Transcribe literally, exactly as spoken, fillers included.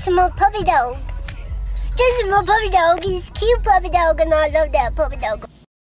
This is my puppy dog. This is my puppy dog. He's a cute puppy dog, and I love that puppy dog.